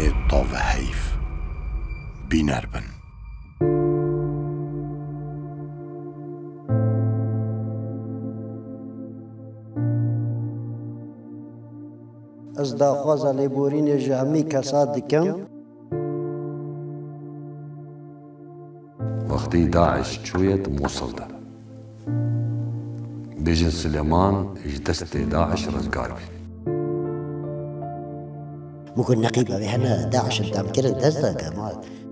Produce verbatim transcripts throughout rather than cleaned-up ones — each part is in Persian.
مهواني طاف هيف بينربن. از داخواز لیبورین جهمی کساد دکم وقتی داعش چویت موصل ده بيجن سليمان اجدست داعش رزقار بي ممكن نقيبة بهنا داعش الدام كده دزدا كمان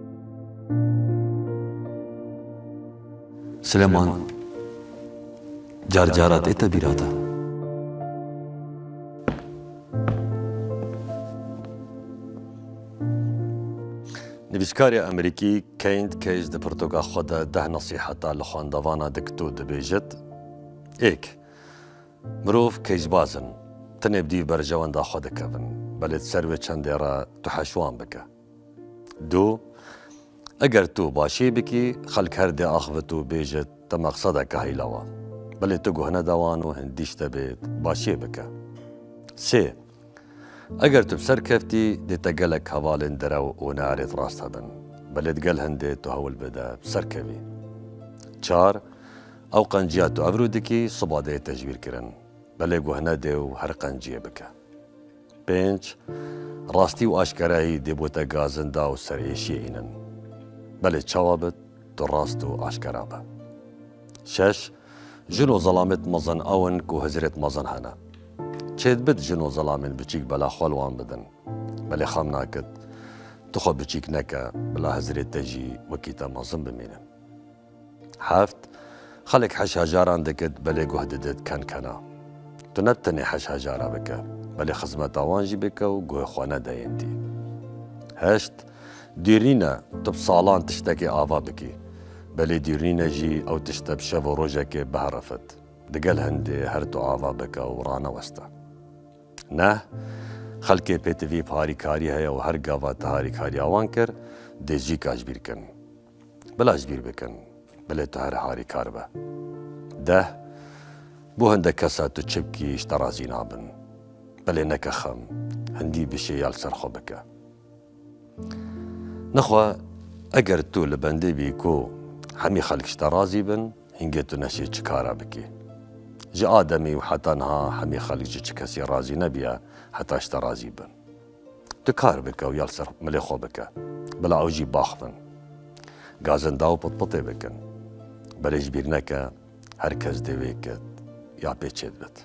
سليمان جار جارات ايتا بيراتا نویسکاری امریکی کیند کیج ده پرتوگا خود ده نصیحتا لخواندوانا دکتو دبیجت ایک مروف کیج بازن تنبدی بر جواندا خود کبن بلد سروی چنده را تو حشوان بکه دو اگر تو باشی بکی خلق هر ده آخوتو بیجت تا مقصده که هیلوا بلد تو گهنه دوانو هندیش تبید باشی بکه سه اگر تو بسر کفتی دیتا گلک حوالن درو و نارت راست هبن بلد گل هنده تو هول بده بسر کفی چار او قنجیات تو ابرو دکی صباده تجویر کرن بله گوهنه ده و هر قنجیه بکه پنج راستی و آشکرایی دی بوتا گازنده و سر ایشی اینن بله چوابت تو راست و آشکرا به شش جنو ظلامت مزن اون کو هزرت مزن هنه چید بد جنو ظلامن بچیک بلا خالوان بدن بله خام ناکد تو خو بچیک نکه بلا هزرت تجی وکیتا مزن بمینن هفت خلق حش هجاران دکت بله گوهددت کن کنا تو نتنی حش هجارا بکه بله خزمت آوانجی بکه و گوه خوانه دایندی هشت دیرینه تو بسالان تشتکی آوا بکی بله دیرینه جی او تشتب شب و روژه که بهرفت دگل هنده هر تو آوا بکه و رانه وسته نه خلقی پیتوی پاری کاری هیا و هر گاوا تهاری کاری آوان کر دیجی کاج بیر کن بلاش بیر بکن بله تو هر هاری کار به ده بو هنده کسا تو چبکی اشترازی نابن بله نکخم هندی بشه یال سرخو بکه نخوا اگر تو لبنده بی کو همی خلق اشترازی بن هنگه تو نشی چکارا بکی جا آدمی و حتی نها همی خلق جا چکسی رازی نبیا حتی اشترازی بن تو کار بکه و یال سر ملی خو بکه بلا اوجی باخ بن گازنده و پت پته بکن بلش بیر نکه هر کس دوی کد یا پیچید بد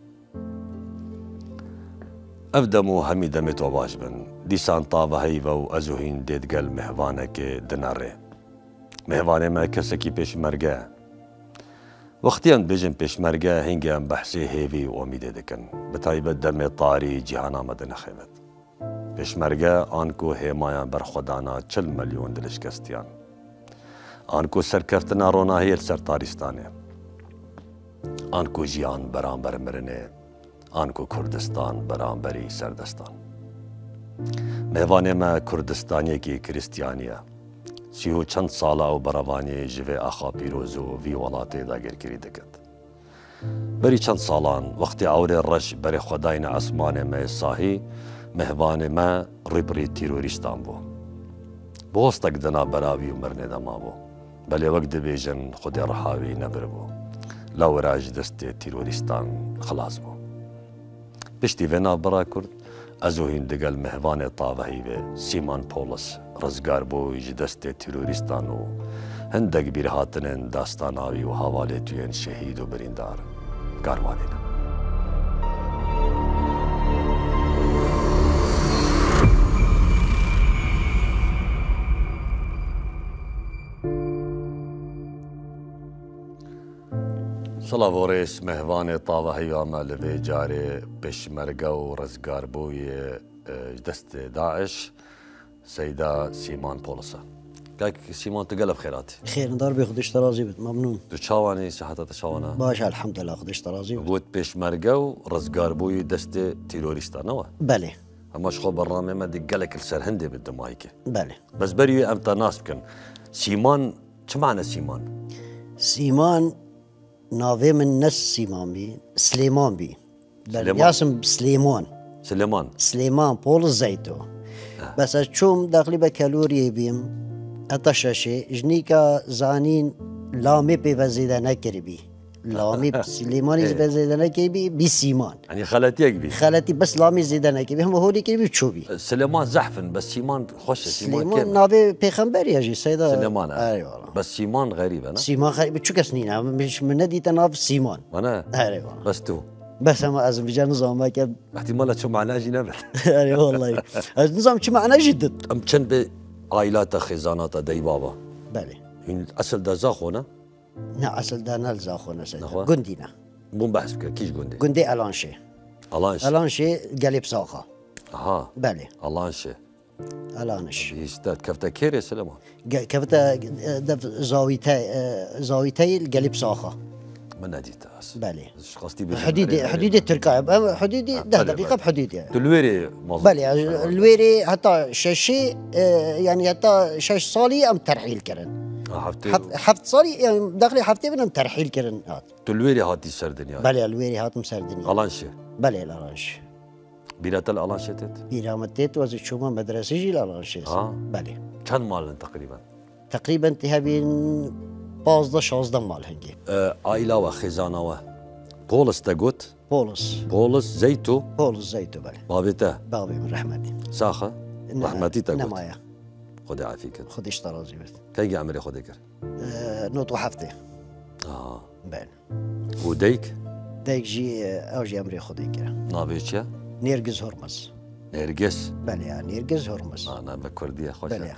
افدمو همی دمی تو باش بن دیسان طابه هیو و ازوهین دید گل مهوانه که دناره مهوانه ما کسی کی پیش مرگه وقتی هم بجن پیش مرگه هنگی هم بحثی هیوی و امیده دکن بتایبت دم طاری جهان آمده نخیمت پیش مرگه آنکو هیمایان بر خدانا چل ملیون دلش کستیان آنکو سرکفتنا روناهی سر تاریستانه آنکو جیان برانبر مرنه آنکو کردستان برانبری سردستان مهوانه ما کردستانی کی کریستیانیه سیو چند ساله او براوانی جوه آخا پیروزو وی ولاته داگر کری دکد بری چند سالان وقتی عور رش بری خداین اسمان ما ساهی مهوانه ما ریبری تیروریستان بو بوستک دنا براوی و مرنه دما بو بله وقت بیجن خود رحاوی نبر بو لو راج دست تیروریستان خلاص بو پشتی وینا برا کرد ازوهین دگل مهوان طاوهی و سیمان پولس رزگار بو ایج دست تیروریستان و هندگ بیرهاتنن داستاناوی و حواله توین شهید و بریندار گاروانینا سلاوریس مهوان طاوهی و مالوی جاری پشمرگه و رزگار بوی دست داعش سیدا سیمان پولسا كاك سيمون تقلب خيراتي خير ندار بياخذ اشترازي ممنون تشاواني صحتها تشاوانا باش الحمد لله اخذ اشترازي بوت بيش مرقو رزقار بوي دست تيروريستا نوا بله اما شخو برنامج ما دقلك السر هندي بالدمايكي بله بس بريو امتى ناس كان سيمان شو معنى سيمان؟ سيمان ناوي من نس سيمان بي سليمان بي سليمان. ياسم سليمان سليمان سليمان بول الزيتو بس چوم داخلی به کالوری بیم اتشاشی جنیکا زانین لامی پی وزیده نکری بی لامی سلیمانی وزیده نکری بی بی سیمان يعني خالتيك بي خالتي بس لامی زیده نکری بی هم هولی کری بی چوبی سليمان زحفن بس سيمان خوش سيمان سلیمان كامل نابی پیغمبر یاجی سیدا سليمان اری والله بس سيمان غريب انا سیمان خیلی چو کس نینا مش من ندیت ناف سیمان انا اری والله بس تو بس هم از بجا نظام ما كان احتمال شو معناه جنبت اري والله النظام شو معناه جدا ام كان بعائلات خزانات دي بابا بله يعني اصل ده زاخونا نا اصل ده نلزا خونا سيد نخوة؟ قندينا مو بحث بك كيش قندي قندي الانشي الانش الانشي قلب ساخه اها بله الانش الانش يستاد كفتا كيري سليمان كفتا دف زاويتي زاويتي قلب ساخه من ناديته اس بله ايش قصدي بجنب حديدي حديدي التركايه حديدي ده دقيقه بحديدي تلويري مظبوط بله الويري حتى ششي يعني حتى شش صالي ام ترحيل كرن حفتي حفت صالي يعني داخلي حفتي بنم ترحيل كرن هات تلويري هاتي سردنيا بله الويري هاتم سردني الانش بله الانش بيرات الالانش تت بيرامتيت وز شوما مدرسة جي الانش آه. بله كان مال تقريبا تقريبا انتهى بين بازده شازده مال هنجي آه، عائلة وخزانة و بولس تقوت بولس بولس زيتو بولس زيتو بله بابته بابي من رحمتي ساخة رحمتي تقوت نمايا خدي عافيك خديش طرازي بس كي عمري خدي كر آه نوت وحفتي اه بله وديك دايك جي آه، اوجي امري خدي كده نابيتشا نيرجز هرمز نرجس بله يعني نيرجز هرمز انا بكردية خوش بله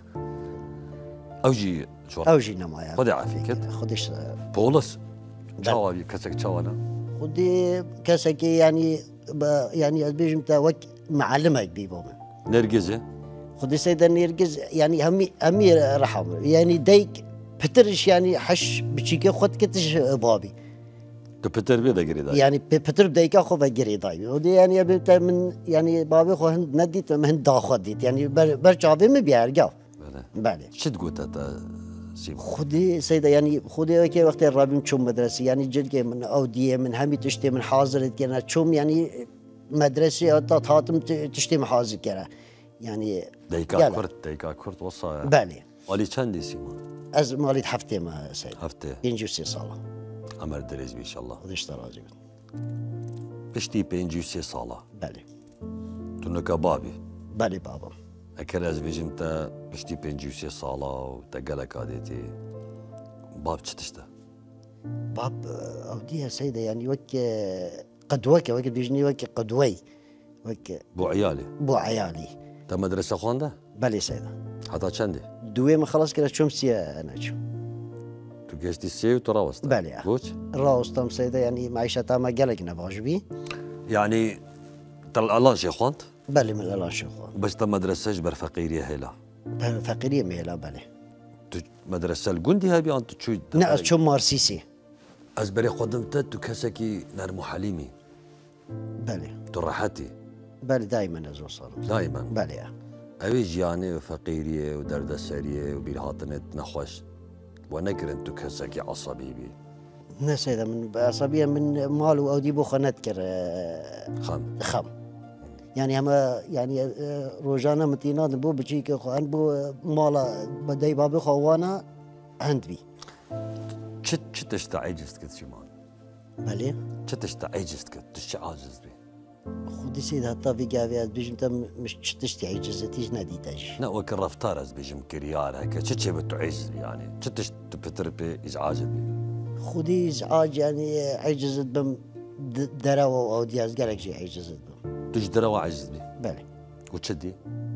اوجي شو اوجي نمايا خدي عافيك خديش آه، بولس شاوا كسك شاوانا خدي كسكي يعني ب- يعني بيجمتا وك معلمك بيبوم نرجس خدي سيدا نيرجز يعني همي همي رحم يعني ديك بترش يعني حش بشيكي خد كتش بابي تو بيتر بيدا قريدا يعني ب- بتر بديكا خو بجري داي ودي يعني بتا من يعني بابي خو هند نديت من دا خديت يعني بر برجعبي ما بيرجع بله شد قلت هذا سيما خدي سيدا يعني خدي وكي وقت الرابم تشوم مدرسة يعني جلكي من أودية من همي تشتي من حاضر كنا تشوم يعني مدرسة أتا تاتم تشتي من حاضر كنا يعني ديكا يلا. كرت ديكا كرت وصا بالي ولي كان سيما از مالي حفتي ما سيد هفته ينجو سي صالة عمر دريز ان شاء الله خديش تراجع بشتي بينجي سي صالة بالي تنك بابي بالي بابا اكل از بيجمتا بشتي بينجي سي صالة وتقلك هاديتي باب تشتشتا باب أوديها سيدة يعني وك قدوك وك بيجني وك قدوي وك بو عيالي بو عيالي تا مدرسة خوانده بالي سيدة حتى كندي دوي ما خلاص كده شوم سيا أنا شو تو جيشتي سي وتراوست بالي بوش راوستم سيدة يعني معيشتها ما قالك نبغاش بي يعني تل الله شي خوانت بالي من الألان شو بس تا مدرسة جبر فقيرية هيلا فقيرية ميلا بالي تو مدرسة الجندي هابي انت تشو ناس شو مارسيسي از بري قدمت تو كسكي نرمو حليمي بالي تو راحتي بالي دائما أزو صار دائما بالي اوي جياني وفقيرية ودردسرية وبيرهاتنت نخوش ونكر تو كسكي عصبي بي نا سيدة من عصبية من مالو أو ديبو خنتكر آه، خام خم يعني هما يعني آه، روجانا متينات بو بجيك خو ان بو مالا بدي بابي خوانا عند بي چت چتشتا عجزت كت شمان بله چتشتا عجزت كت تش عاجز بي خودي سيد حتى في قافي بيجم تم مش تشتي عجزتيش ناديتاش نا وكل رفتار از بيجم كريال هكا چت شي بتو عجز بي يعني چتش تبتر بي ازعاج بي خودي ازعاج يعني عجزت بم د- دراوة او دياز قالك شي عجزت بم تجدر وعجز بي بله وتشدي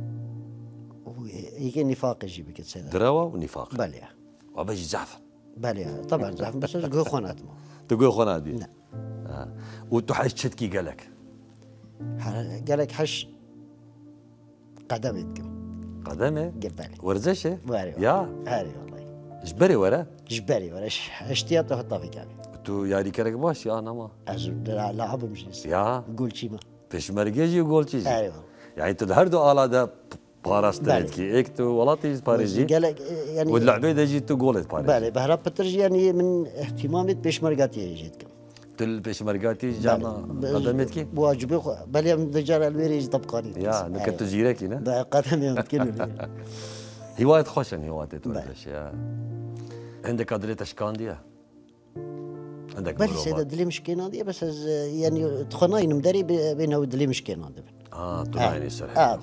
هيك النفاق يجي بك سيد دراوة ونفاق بله وبيجي زعفر بله طبعا زعفن بس جو خونات ما تقول خونا دي نعم. آه. وتحش تشتكي قالك قالك حش قدمتكم قدمه قبالي ورزشه باري يا هاري والله جبري ورا جبالي ولا اشتياط حطها في قلبي تو ياري كرك باش يا انا ما از لعب مجلس يا قول شي ما پشمرگی گل چیزی ايوه يعني تو هر دو آلا ده باراستريت بله. كي ايك تو ولا تيجي باريزي قالك يعني واللعبه ده جي تو جولت باريزي بالي بهرب بترجي يعني من اهتمامات بيشمرقات يجيتكم تل بيشمرقاتي جانا قدمتكي بواجبي بل من دجال الويريج طبقاني يا نكت جيركي نا ده قدمي يمكن هواية خوشن هواية تورش يا عندك قدرة اشكان ديا عندك بل سيدا دلي مشكينا دي بس يعني تخناين مدري بينه ودلي مشكينا دي اه تلاقيني سرح اه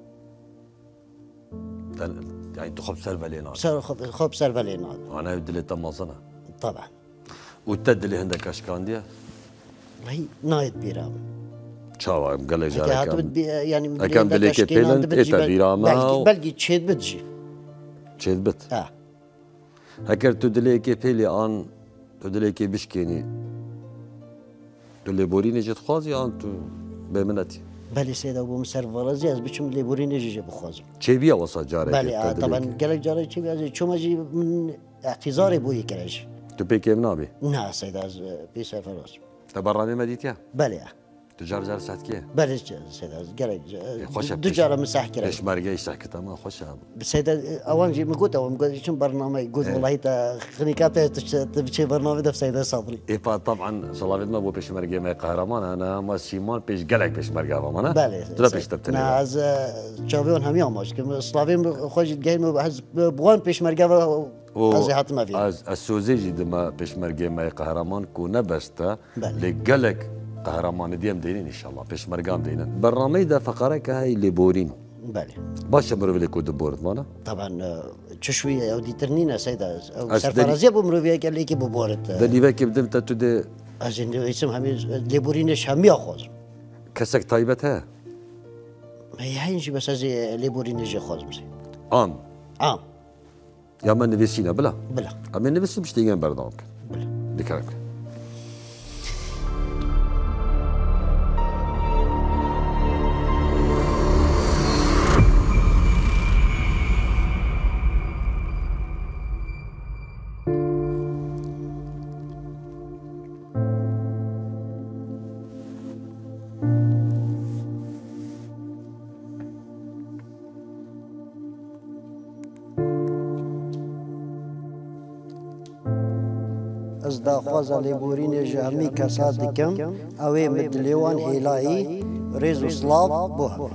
يعني تخب سلفا لينا خب سلفا لينا انا بدي تمازنا طبعا والتد اللي عندك اشكان ديا هي نايت بيرام شاوا قال لي جارك يعني كم دليك بيلنت اتا بيراما بلقي تشيد بتجي تشيد بت اه هكر تدليك بيلي ان تدليك بشكيني تدلي بوريني جت خوازي ان تو بمنتي بله سيدا ابو مسرفر زياز بچم ليبوريني جي بخوازم چي بيا وصا جارك بله طبعا قالك جارك چي بيا چوم اجي من اعتذاري بوي كرج تو بيك منابي نا سيدا بي سفراس تبرامي مديتيا بله تجار جار ساعت كيه بله سيدا قالك دجاره مساح كرج ايش مرقه يسح كتما خوش سيدا اوان جي مقوت او مقوت شنو برنامج يقول والله تا خنيكات تبشي برنامج ده سيدا صدري ايه طبعا صلاه ما بو بيش مرقه ما قهرمان انا ما سيمان بيش قلق بيش مرقه ما انا بله تلا بيش تبتني ناز تشافيون هم يوم مش كم سلافين خوش جاي بحز بوان بيش مرقه از هات ما في از السوزيجي دما بيش مرقه ما قهرمان كو نبستا لقلق قهرمان ديم دينين ان شاء الله بيش مرقام دينين برنامج ده فقرك هاي اللي بورين بله باش مروي لك دبورت مانا طبعا تشوي او دي ترنينا سيدا او سرفرازيه بمروي قال لك ببورت دني باك بدمت تدي ازين اسم هم ليبورينش هم ياخذ كسك طيبتها هي هينجي بس ازي ليبورينش ياخذ ام ام يا من نفسينا بلا بلا اما نفس مش تيجي برنامج بلا بكرك از دا خوازا لیبورین جهمی کسا دکم اوی مدلیوان هیلایی ریز و سلاف بو هم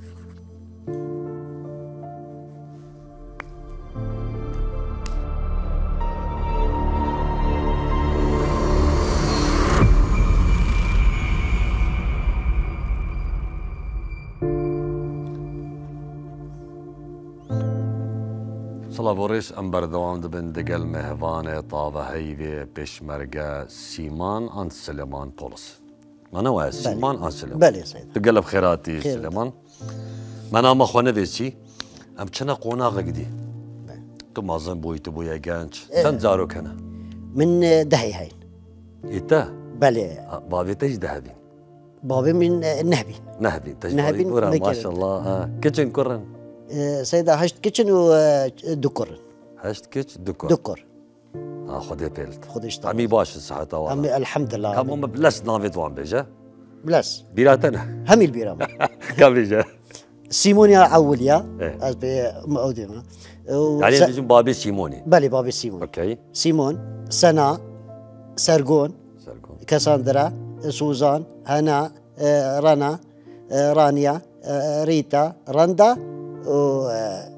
صلاة بوريس أمبر دوام دبن دقل مهفانة طابة هيفي بشمرقة سيمان عن سليمان بولس ما نوع سيمان عن سليمان بله سيد تقلب خيراتي سليمان ما نام أخوانا فيسي أم كنا قونا غقدي تو مازن بوي تبويا جانش كان زارو كنا من دهي هاي إتا بله بابي تج دهبي بابي من نهبي نهبي تج نهبي ما شاء الله كيتشن كورن سيدا هشت كيتشن ودكر هشت كيتش دكر دكر اه خدي بيلت خديش عمي باش الصحة طوال عمي الحمد لله كم هم بلس نافيت وان بيجا بلس بيراتنا همي البيرام كم بيجا سيمونيا أوليا إيه. از بي مقدمة يعني يجي بابي سيموني بلي بابي سيمون اوكي سيمون سنا سرغون سرقون كاساندرا سوزان هنا آه، رنا آه، رانيا آه، ريتا رندا و آه،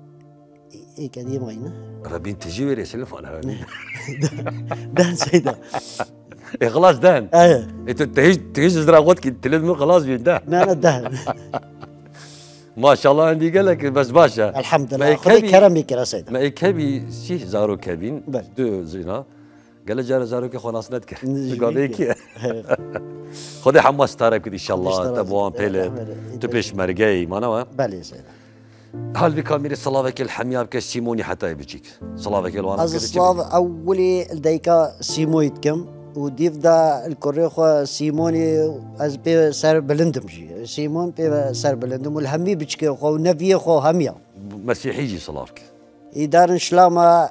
ايه قديم وين ربين تجي ويري سلف انا ده سيدا إيه خلاص دهن ايه انت تهيج تهيج زراغوتك تلد خلاص بيندهن انا ده ما شاء الله عندي قال لك بس باشا الحمد ما لله خذي يكبي كرمي كرا سيدا ما يكبي سيه زارو كابين بل. دو زينا قال جار زارو كي خلاص نذكر نجيب قال لك. هيك خذي حماس تارك ان شاء خذي الله اشتراك. تبوان بيلي أعمل. تبيش مرقي ما نوا بلي سيدا هل بكاميري صلافك الحمياب كسيموني حتى يبجيك صلافك الوانا از سلاف اولي الديكا سيمو يتكم وديف دا الكوريخو سيموني از بي سر بلندم جي سيمون بي سر بلندم والهمي بچكي خو نفي خو هميا مسيحي يجي صلافك إدارة شلامة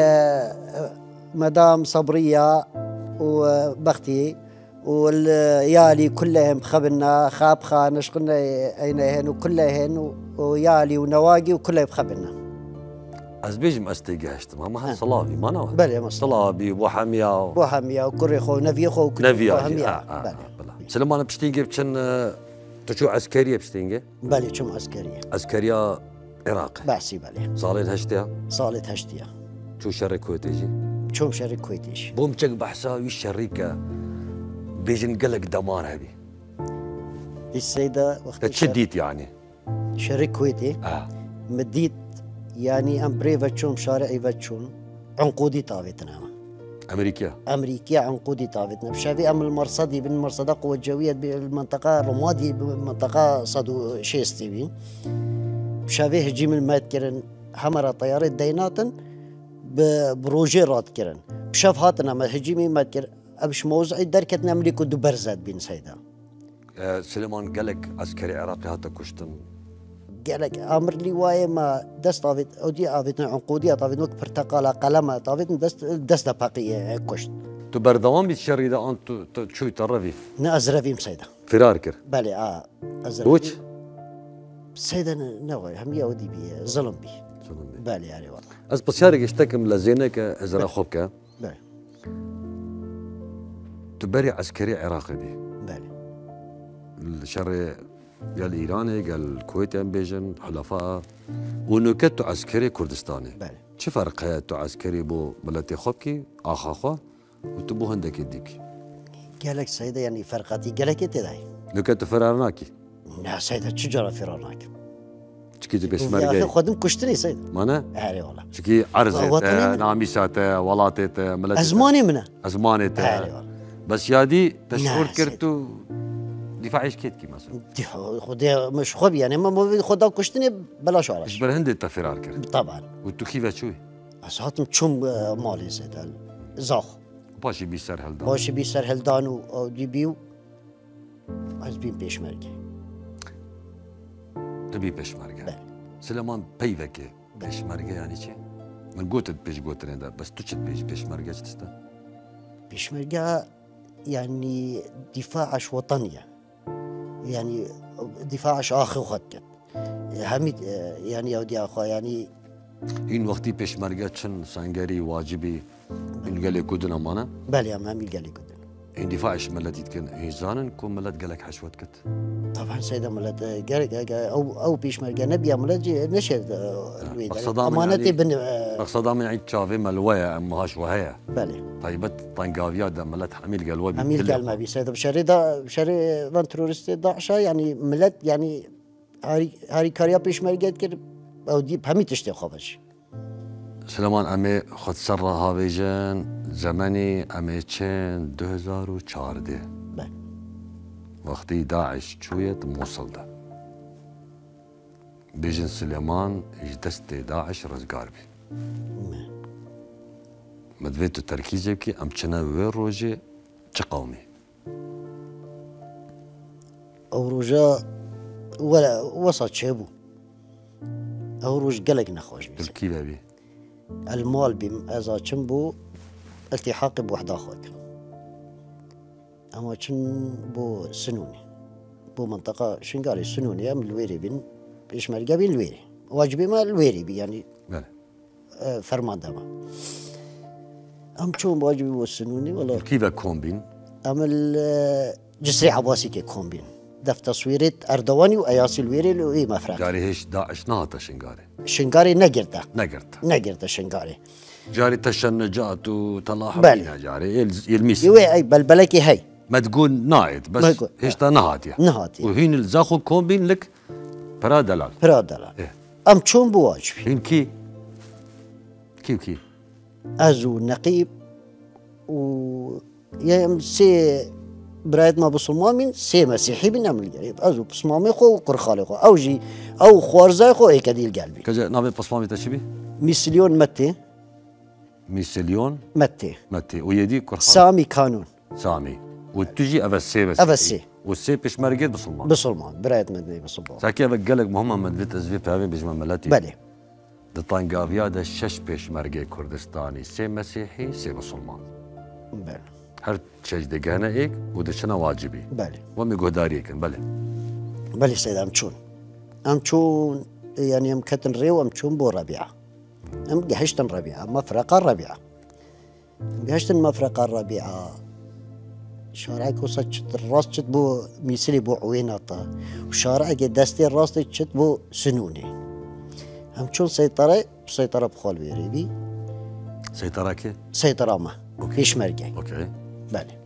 مدام صبرية وبختي واليالي كلهم خبنا خاب خان شقنا عينيهن وكلهن ويالي ونواقي وكلهم خبنا از بيجم استيجي هشتم هم هاد صلابي ما نوع بله ما صلابي وحمية وحمية وكري خو نبي خو نبي وحمية آه آه بله بله سلمان بشتيجي بتشن تشو عسكرية بشتيجي بله شو عسكرية عسكرية عراقي بحسي بله صالين هشتها صالت هشتيا شو شرك كويتيجي شو مشارك كويتيش بوم تشك بحسا وش شريكة بيجن قلق دمان هذه السيدة وقت تشديت يعني شريك كويتي اه مديت يعني ام بريفا شوم شارعي فتشون عنقودي طافتنا امريكا امريكيه عنقودي طافتنا بشافي ام المرصدي بن مرصد قوه جويه بالمنطقه رمادي بالمنطقه صدو شيستي بي بشافي هجيم المات كرن حمرة طيارات ديناتن بروجيرات كرن بشاف هاتنا ما هجيمي مات كرن ابش موزعي دركتنا امريكا دو برزات بين سيدا آه سليمان قلق عسكري عراقي هاتا كشتم قالك امر لي واي ما دست طافت اودي طافتنا عنقوديه طافت وقت برتقاله قلمه طافت دست دست باقيه كشت تو بردوام بيتشري ده انت شو يترفي نازرفي مسيدا فرار كر بلي اه ازرفي وش سيدا نوعي هم يودي بي ظلم بي ظلم بي بالي يعني والله از بسيارك اشتكم لزينك ازرا خوبك بالي تبري عسكري عراقي بي بالي الشر قال ايراني قال الكويتي ام بيجن حلفاء ونكتو عسكري كردستاني بالي شو فرق هي تو عسكري بو بلاتي خوبكي اخا خو وتبو هندك يديك قالك سيدا يعني فرقاتي قالك تداي نكتو فرارناكي لا سيدا شجره فرارناك شكي تبي يا اخي شمرقي خدم كشتني سيدا مانا عاري والله شكي عرزت وطني ناميسات ولاتت ملتت ازماني منه ازمانت عاري والله بس يادي تشعر نعم، كرتو دفاعيش كيتكي مثلا دي خدي مش خب يعني ما خدا كشتني بلاش ايش علاش بالهند انت فرار كرت طبعا وانتو كيف شوي اساتم تشوم مالي سيدا زاخ باشي بيسر هالدان باشي بيسر هلدانو او دي بيو از بين بيشمركي تبي بيشمرقه بله. سليمان بيفكي بيشمرقه يعني شي من قوت بيش قوت رندا بس تشت بيش بيشمرقه تستا بيشمركة يعني دفاعش وطنية يعني دفاعش آخر وخدك هميد يعني يا ودي أخوة يعني هين وقتي بيشمرقه شن سانجري واجبي من قال يكودنا مانا بلي يا مامي قال لي كده هين دفاعش ملت يتكن هي زانن كون ملت قالك حشوت كت طبعا سيدة مولد قال او او بيشمركة نبي مولد نشد امانتي بن مقصدا من عيد شافي ملوية امهاش وهي بلي طيبت طنقافيا ده ملت حميل قال وبي امير قال ما بي سيدة بشري دا بشري فان ترورستي ضعشة يعني ملت يعني هاري هاري كاريا بيشمركة كده او دي بهمي تشتي خوفش سليمان امي خد سر هاويجن زماني امي تشين دو هزار و چارده بله وقتی داعش شويت موصل ده بيجن سليمان ايش دست داعش رزقار بي مدويتو تركيزي بكي ام چنا وين روجي چه قومي او روجا ولا وسط شابو او روج قلق نخوش بيسي تركي بي المال بم ازا بو التحاقي بوحدة اخوك اما چن بو سنوني بو منطقة شنقالي سنوني ام الويري بين بيشمرقة بين الويري واجبي ما الويري بي يعني بله آه فرمان داما ام چون واجبي بو سنوني والله تركي كومبين ام جسري عباسي كي كومبين دف تصويرة اردواني واياسي الويري لو اي مفرق جاري هيش داعش نهتا شنقاري شنقاري نقرده نقرت نقرده شنقاري جاري تشنجات وطلاح بله. بينا جاري يلز- يلميس يوي اي بلبلكي هي ما تقول نايد ما بس تقول. هيش تا نهاتيا نهاتي وهين الزاخو كومبين لك برا دلال برادلا إيه. ام چون بواجبي هين كي كي كي ازو نقيب و يا سي برايد ما بصمامين سي مسيحي بنعمل قريب ازو بصمامي خو وقرخالي خو او جي او خوارزاي خو اي كديل قلبي كجا نابي بصمامي تشبي ميسليون متي ميسليون متي متي ويدي كرخان سامي كانون سامي وتجي افسي بس أفسي. والسي بيش مرقد بصلمان بصلمان برايد مدني بصلمان ساكي بقلق مهمة من فيت ازفي بهابين بجمع ملاتي بلي دطان قافيا ده شش بيش مرقي كردستاني سي مسيحي سي بصلمان بلي هر شش دقانا ايك ودشنا واجبي بلي ومي قهداري كن بله بلي سيد ام چون ام چون يعني ام كتن ريو ام چون بو ربيعه ام جهشتن ربيعه مفرقه الربيعه جهشتن مفرقه الربيعه شارع كوسا الراس شت بو ميسلي بو عويناطا وشارع دستي الراس شت بو سنوني هم شون سيطره سيطره بخول بيريبي سيطره كي سيطره ما فيش مرجع اوكي بله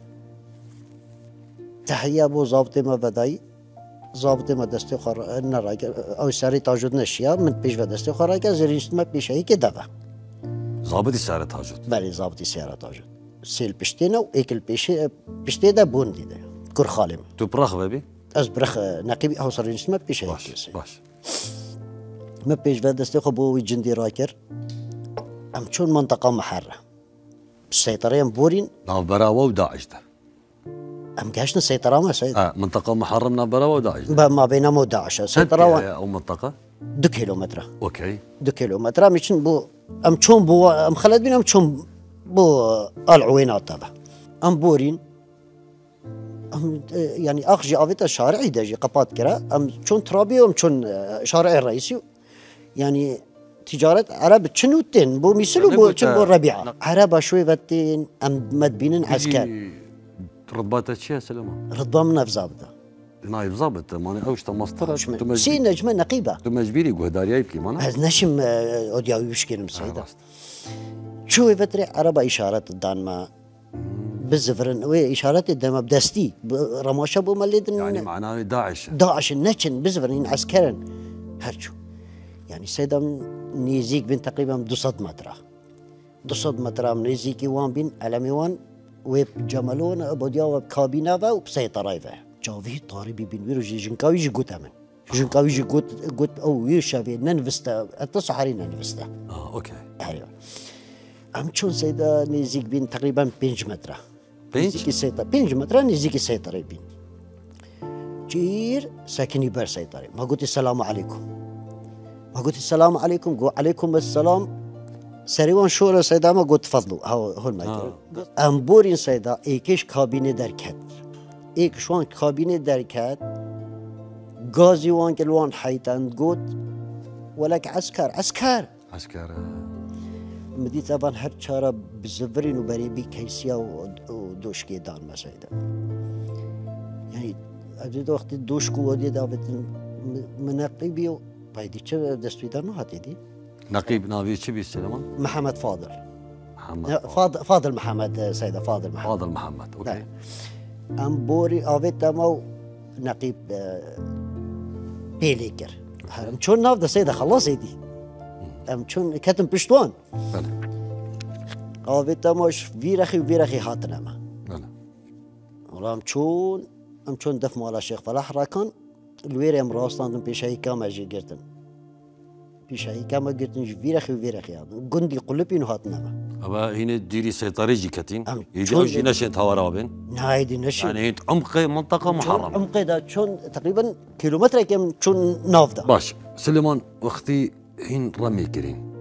تحيه بو ضابط ما بداي ضابط ما دستي خر نراك او ساري تاجد نشيا من بيش دستي خراك زرينست ما بيش هيك دفع ضابط السيارة تاجد بله ضابط السيارة تاجد سيل بشتينا واكل بيش بشتي ده بوندي ده كر خالم تو برخ بابي از برخ نقيب او سرينست ما بيش هيك باش باش ما بيش دستي خو بو جندي راكر ام شون منطقة محرة السيطرين بورين ناف براوة وداعش ده ام قاشنا سيطرة ما سيد اه منطقة محرم ناف براوة وداعش ده ما بينما وداعش سيطرة او منطقة دو كيلومتر اوكي دو كيلومتر مشن بو ام شون بو ام خلد بين ام شون بو العوينات تبع ام بورين ام يعني اخجي افيتا الشارع يدجي قبات كرا ام شون ترابي ام شون شارع الرئيسي يعني تجارة عرب شنو تين بو ميسلو بو شنو بو ربيعة عرب شوي فتين ام مدبين عسكر رضبات الشيء سلام رضبان من افزابده نايف ضابط ماني اوش تمسطره سي نجمة نقيبة تو مجبيري قهداري يبكي مانا هذا نشم اودياوي بشكل مسيدة شوي فترة عرب اشارات الدان ما بزفرن وي اشارات الدم بدستي رماشة بو مليدن يعني معناه داعش داعش نتشن بزفرن عسكرن هرجو يعني سيدم نيزيك بين تقريبا دوصد متر دوصد متر من نيزيكي وان بين علميوان ويب جمالون بوديا وب كابينة و بسيطرة جاوي طاربي بين ويرو جنكاوي جي قوت امن جنكاوي جي قوت قوت او يشافي ننفستا التصحري ننفستا اه اوكي ايوه ام شون سيدا نيزيك بين تقريبا بينج متر بينج سيطرة بينج متر نيزيكي سيطرة بين جير ساكني بر سيطرة ما قلت السلام عليكم ما قلت السلام عليكم قو عليكم السلام سريوان شورا سيدا ما قلت فضلوا هو هو المايكرو آه. ام بورين سيدا ايكش كابينه دركت ایک شوان کابینه درکت غازی وان کلوان حیتان قوت ولك عسكر عسكر عسكر مدي طبعا هر شارة بزفرين وبريبي كيسيا ودوشكي دان مسايدا يعني أبدي وقت دوشكو ودي دافت منقبي بايدي چه دستويدار نو هاتي دي نقيب ناوي چه بي سليمان محمد فاضل محمد فاضل فاضل محمد سيدة فاضل محمد فاضل محمد اوكي ام بوري افيت مو نقيب بيليكر ام شون نافذة سيدة خلاص يدي ام شون كتم بشتوان بله افيت موش فيرخي وفيرخي هاتنا ما بله والله ام شون ام شون دف مالا شيخ فلاح راكن الويري ام راستان بيشاي كاما جي قرتن بيشاي كاما قرتن فيرخي وفيرخي هاتن قندي قلبين هاتنا ما أبا هنا ديري سيطرة جي كتين يجوز نشأت هوارابين نايدي نشأت يعني عمق منطقة محرمة عمق ده شون تقريبا كيلومتر كم شون نافذة باش سليمان وقتي هين رمي كرين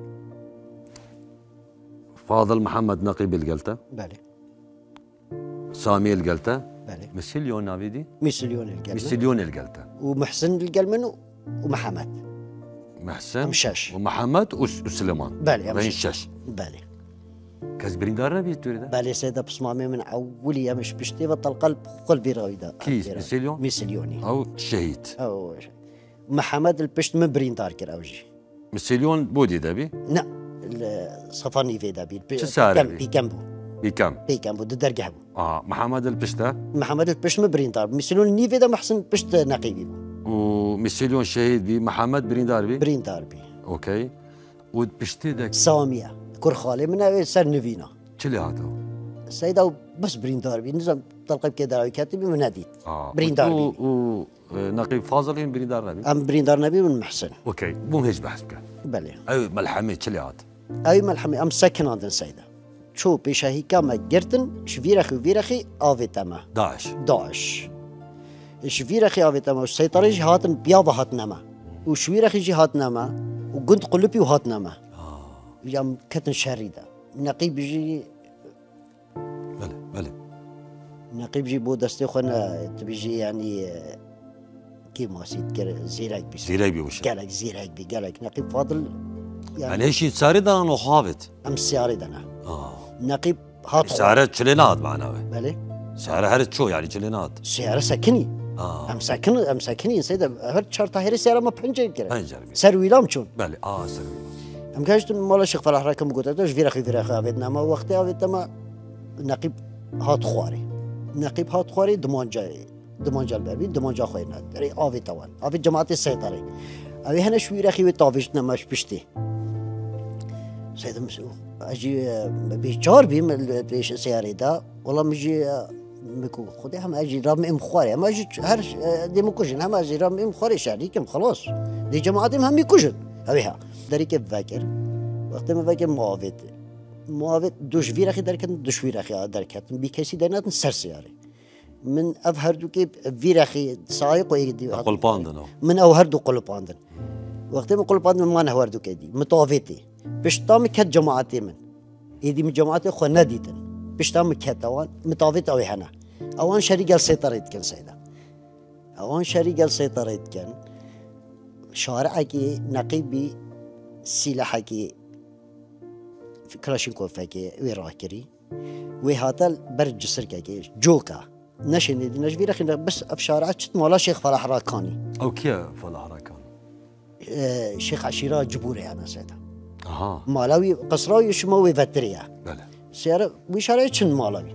فاضل محمد نقيب القلتة بله سامي القلتة بله مسليون نافيدي ميسليون القلمة مسليون القلتة ومحسن القلمن ومحمد محسن مشاش ومحمد وسليمان بله بين شاش بله كازبرين دارنا بيتوري ده بله سيدا بصمامي من أولي مش بشتي بطل قلب قلب بيراويدا كيس مسليون ميسليوني أو شهيد أو محمد البشت من برين داركر أوجي مسليون بودي دابي لا صفاني في دابي تسارع بيكامبو بكم؟ بيكامبو درجحبو اه محمد البشتا محمد البشت من برين دار ميسليون نيفي دا محسن بشت نقيبي ومسليون شهيد بي محمد برين بي برين داربي اوكي وبشتي داك سامية كر خالي من سر نفينا شلي هذا سيدا بس برين داربي نظام تلقب كده كاتبي من هديت اه برين داربي و نقيب فاضلين برين دار نبي ام برين دار نبي من محسن اوكي مو هيج بحسبك بله اي ملحمه شلي هذا اي ملحمه ام سكن عند سيدا شو بيشاهي كما جرتن شفيرخي وفيرخي افيتما داعش داعش شفيرخي افيتما والسيطرة هاتن بيابا هاتنما وشويرخي جي هاتنما وقنت قلبي وهاتنما اه يام كتن شريدة نقيب جي بله بله نقيب جي بو دستي خونا تبيجي يعني كيما سيد كر زيراك بي زيراك بي وش قالك زيراك بي قالك نقيب فاضل يعني هيشي تساري دانا وخابت ام سياري دنا اه نقيب هات سعره تشلينات معناه بله سعره هرت شو يعني تشلينات سيارة ساكني اه ام ساكن ام ساكني سيدا هر شرط هيري سيارة ما بنجر كده بنجر سروي لام شون بله اه سروي ام كاشت مالا شيخ فلاح راكم قلت دوش في رخي في رخي عبدنا ما وقتها عبدنا نقيب هات خواري نقيب هات خواري دمانجا دمانجا البابي دمانجا خوينا دري آوي توان آوي جماعة السيطرة آوي هنا شوي رخي وطافشنا ماش بشتي سيدا مسؤول اجي بيشار بيم بيش سياري دا والله مجي مكو خدي هم اجي رام ام خواري هم اجي هر دي مكوجن هم اجي رام ام خواري شاريكم خلاص دي جماعتهم هم يكوجن هويها دري كيف فاكر وقت ما فاكر معاود معاود دوش في رخي دركن دوش في رخي دركت بكيسي دينات سر سياري من افهر دو كيف في رخي سايق ويدي قلباندن من او هردو قلباندن وقت ما قلباندن ما نهور دو كيدي مطافتي بشتام كت جماعتي من يدي من جماعتي خو نديتن بشتام كت اوان مطافت اوي هنا اوان شريك السيطرة كان سيدا اوان شريك السيطرة كان شارعكي نقيبي سلاحكي في كلاشينكوف كي ويراكري وهذا برج سركي جوكا نشن دي نجبير خنا بس في شارع مالا شيخ فلاح راكاني او كيف فلاح راكاني آه شيخ عشيرة جبوري انا سيدا اها مالاوي قصراوي شموي فتريا بله سيارة وشارع شن مالاوي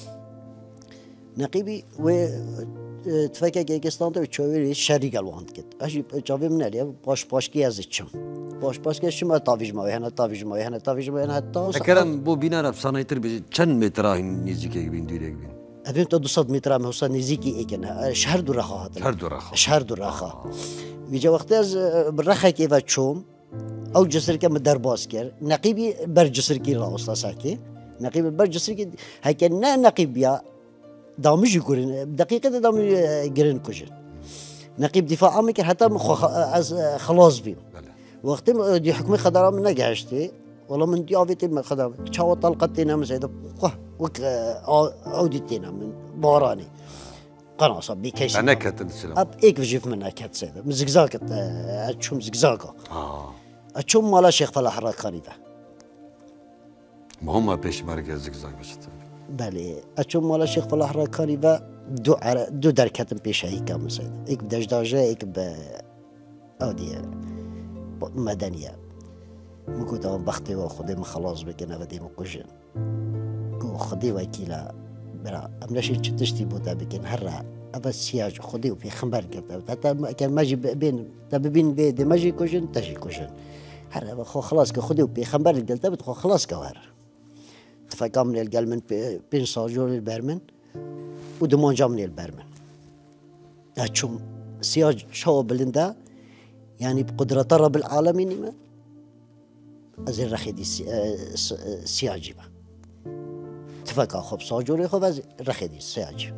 نقيبي و تفكر که کستان تو چوبی شری گلواند کت. اشی چوبی من علیم باش باش کی ازشم. باش باش که شما تاویج ماوی هن تاویج ماوی هن تاویج ماوی هن حتی. اکرم بو بینا رب سانایتر بی چند متره این نزدیکی بین دوره بین. ابیم تا دوصد متر هم حسن نزدیکی ایکنه. شهر دو رخا هات. شهر دو رخا. شهر دو رخا. ویجا وقتی از برخا کی و چوم او جسر که مدر باز کرد. نقیبی بر جسر کی را اصلا ساکی. نقیبی بر جسر کی هکن نه نقیبیا دامج يقولن دقيقة دام يقولن كوجن نقيب دفاع عامك حتى از خلاص بيم وقت دي حكمي خضراء من نجحشتي والله من دي عفيتي من خضراء شاو طلقتنا من زيد وك عودتنا من باراني قناصة بكيس أنا كت السلام أب إيك فجيف منها كت زيد مزقزاق أتشوم زقزاقة آه أتشوم مالا شيخ فلاح راكاني ذا ما هم بيش مركز زقزاق بس بله اتشوم مالا شيخ فلاح راكاني با دو عر... دو دركتم بيش هي كام سيد ايك بداش داجه ايك ب اودي مدنيه مكوت اون بختي وخدي ما خلاص بكنا بدي مكوجن كو خدي وكيلا برا امناشي تشتي بودا بكن هرا ابا سياج خدي وفي خمبر كبتا كان ماجي بين تبين بيدي ماجي كوجن تجي كوجن هرا خو خلاص كخدي وفي خمبر قلت بتخو خلاص كوار تفكر من القال من بين صاجور البرمن ودمانجا من البرمن أشوم سياج شو بلندا يعني بقدرة رب العالمين ما أزين رخيدي سياجي ما تفكر خب صاجوري خب أزين رخيدي سياج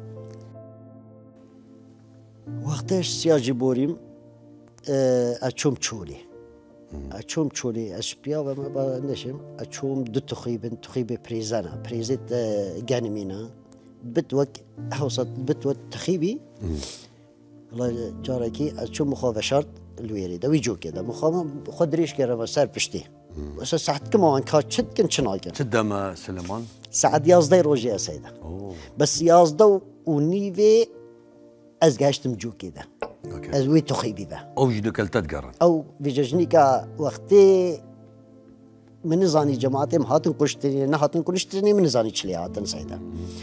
وقتش سياجي بوريم أشوم تشولي أشوم تشولي أشبيا وما بنشم أشوم دو تخيب تخيب بريزانا بريزت جانمينا بتوك حوصت بتوك تخيبي الله جاركي أشوم مخاف شرط الويري ده ويجو كده مخاف خدريش كده مسار بشتي بس ساعات كمان كات شد كن شنايكن شد ما سليمان ساعات يازدي روجي أسيدا بس يازدو ونيفي أزجاشتم جو كده از وی تخیبی با. او جدو کلتت گرن. او ویجنی که وقتی من زانی جماعتیم هاتن کشتنی نه هاتن کشتنی من زانی چلی هاتن سیدا.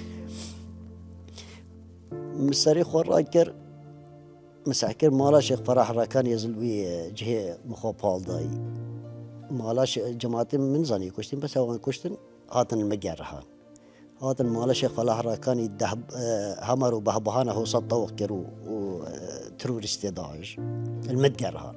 مسری خور راکر مسحکر مالا شیخ فرح راکان یزلوی جه مخابال دای. مالا جماعتیم من زانی کشتن بس اوان کشتن هاتن المجرها. هاتن مالا شيخ فلاح راكاني دهب همر وبهبهانا هو صد توكر وتروريستي داعش المتجرها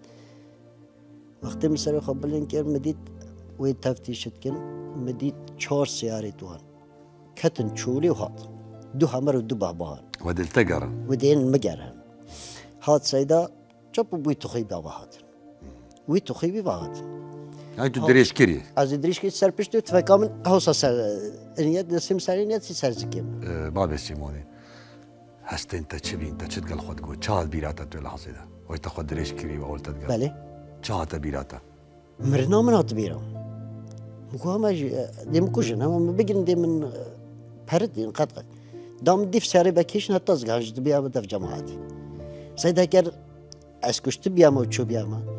وقت مسري خبلين كير مديت وين تفتيشت كن مديت شهر سياري توان كتن شولي وهات دو همر ودو بهبهان ودي التجرة ودين مجرها هات سيدا شابو بوي تخيبي وهات وي تخيبي وهات هاي تدريش كري از دريش كي سر پشت تفكر من هوسا سر نيت نسيم سرينيت سر زكيم أه بابا سيموني هست انت تشبي انت تشتغل خد جو تشال بيراتا تو لحظه ده وي تاخذ دريش كري وقلت تقال بله تشاتا بيراتا مرنا من هاتبيرا مكو هما دي مكوشن هما بيجن دي من برد قد قد دام ديف ساري بكيشن حتى زغاج دبيا بدف جماعتي سيدا كر اسكوش تبيا مو تشو بيا ما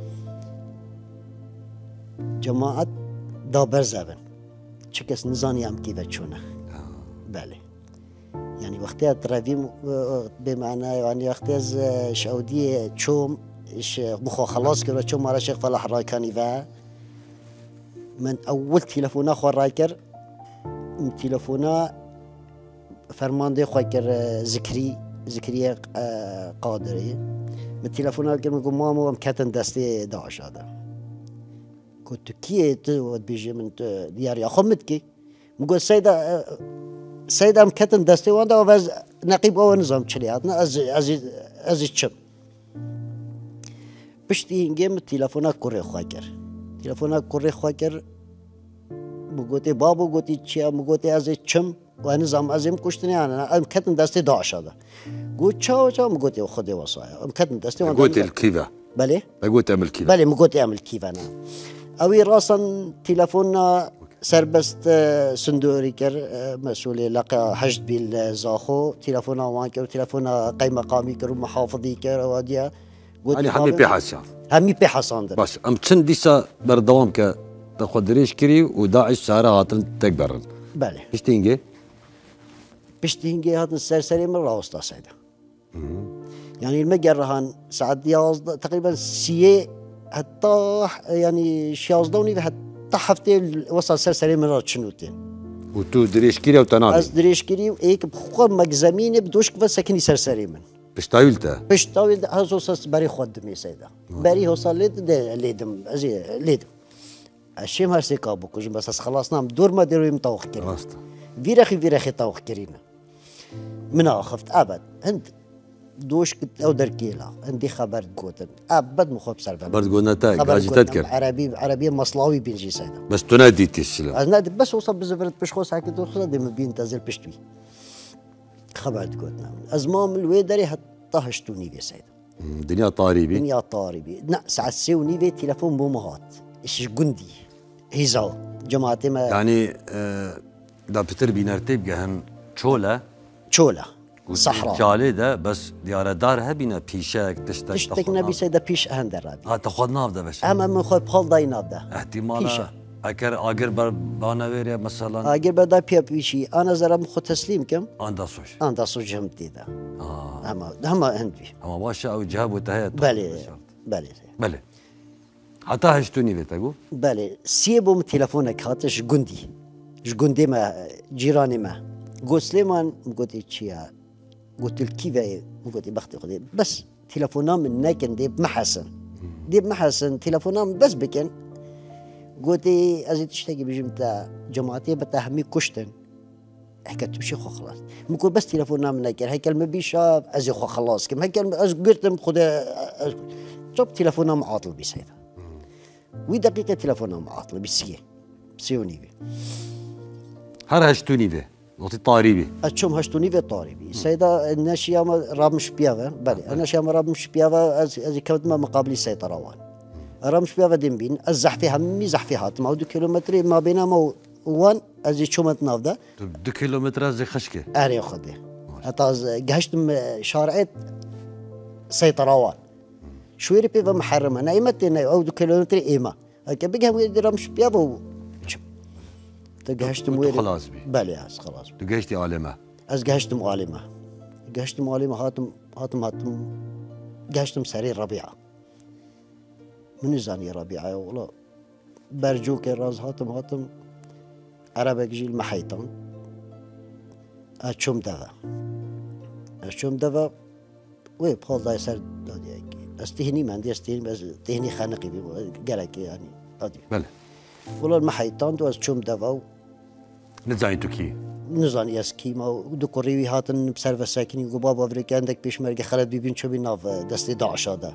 جماعت دابر زبن چکس نزانی هم کی بچونه بله يعني وقتها ترافيم بمعنى يعني وقتها از شعودي تشوم ايش بخو خلاص كده تشوم على شيخ فلاح رايكاني فا من اول تليفونا خو رايكر من تليفونا فرماندي خاكر ذكري ذكري قادري من تليفونا كم يقول ماما مكاتن دستي داعش هذا كنت كيت بيجي من دياري اخمتكي مقول سيدة سيدة مكاتن دستي وانا وفاز نقيب او نظام تشلياتنا از از از تشم بشتي هنجم تليفونا كوري خاكر تليفونا كوري خاكر مقولتي بابو قلتي تشيا مقولتي از تشم وانا نظام ازم كشتني انا مكاتن دستي داعش هذا قلت تشاو تشاو مقولتي خذي وصايا مكاتن دستي وانا قلت الكيفا بلي قلت اعمل كيفا بلي مقولتي اعمل كيفا انا اوي راسا تليفوننا سربست صندوقي كر مسؤولي لقى حشد بالزاخو تليفونا وانكر تليفونا قي مقامي كر محافظي كر واديا يعني همي بحسان همي بحسان بس ام تشن ديسا بردوام ك تقدريش كري وداعش سارة هاتن تكبرن بله بشتينجي بشتينجي هاتن السرسري من راوستا سيدا يعني المجرهان سعد ياز تقريبا سيه حتى يعني شيازدوني حتى حفتي وصل سرسري من راتشنوتين وتو دريش كري وتنادي از دريش كري وايك بخو مجزمين بدوش كفا سكني سرسري من باش طاولته باش طاول هاسوس بري خدمي سيدا بري وصل ليد ليدم ازي ليدم الشيم هرسي كابوكوش بس خلاص نام دور ما ديرو يمطوخ كرينا فيرخي فيرخي طوخ كرينا من خفت ابد انت دوش كنت او دركيلا عندي خبر قوتن ابد مخوب سرفا خبر قوتنا تاك اجي تذكر عربي عربي مصلاوي بينجي سيدا بس تنادي تيسلا انا بس وصل بزفرت بشخوص هكا توصل دي مبين تازل بشتوي خبر قوتنا ازمام الويدري حتى هشتوني في سيدا دنيا طاربي دنيا طاربي لا ساعه سيوني في تليفون بومهات ايش جندي هيزاو جماعتي ما يعني آه دا بتر بينرتب جهن تشولا تشولا صحراء جالي ده بس ديار دار هبينا بيشاك تشتك تشتك نبي سيدا بيش اهندر رابي ها تاخذ نافده بس اما من خو بخال داي نافده احتمال اگر اگر بر بانا ويريا مثلا اگر بدا بيا بيشي انا زرم خو تسليم كم عندها سوش عندها سوش هم تيدا اه اما هم هندي اما باشا او جهاب وتهيئ بلي بلي بلي حتى هشتوني بيتاقو بلي سيبو تليفونك هاتش جندي جندي ما جيراني ما قلت سليمان قلت تشيا قلت الكيفا قلت بختي خدي بس تليفونا من ناكن ديب محسن ديب محسن تليفونا بس بكن قلت ازي تشتكي بجمتا جماعتي بتهمي كشتن حكيت بشي خو خلاص ممكن بس تليفونا من ناكن هاي كلمه بيشاف ازي خو خلاص كم هاي كلمه از قلت خد جاب تليفونا معاطل بسيطه وي دقيقه تليفونا معاطل بسيه سيوني بي هر هشتوني به وقت طاربي اتشوم هشتوني في طاربي سيدا الناشيا ما رامش بيافا بلي انا شام رامش بيافا از از كمت ما مقابلي سيطروان رامش بيافا دين بين الزحفي همي زحفي هات ما دو كيلومتر ما بينما وان از شومت نافدا دو كيلومتر زي خشكه اري خدي حتى جهشتم شارعت سيطروان شويري بيفا محرمه نايمت او دو كيلومتر ايما هكا بيجي رامش بيافا تجهشت مويري خلاص بي بلي هاس خلاص تجهشتي عالمه از جهشتم عالمه جهشتم عالمه هاتم هاتم هاتم جهشتم سرير ربيعه من زاني ربيعه والله برجوك الراز هاتم هاتم عربك جيل محيطان اتشوم دفا اتشوم دفا وي بخال داي سر دادي استهني من دي استهني بس تهني خانقي بي قالك يعني دادي بله والله المحيطان دو از چوم دواو نزاني تركي نزاني از كيما دو كوريوي هاتن بسرف ساكني جو بابا افريكا عندك بيش مرقه خالد بيبين شو بيناف دستي داعش هذا